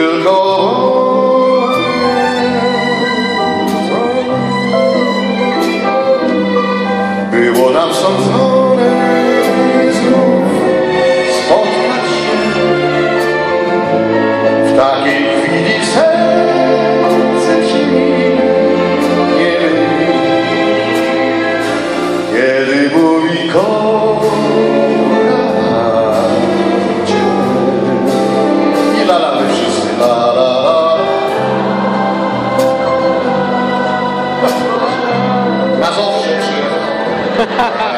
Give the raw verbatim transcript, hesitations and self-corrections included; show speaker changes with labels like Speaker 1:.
Speaker 1: tylko było nam sądzone znów spotkać się. W takiej chwili serce ci nie myli, kiedy mówi kocham cię. I la la, my wszyscy la la la. Mazowsze przyjechał.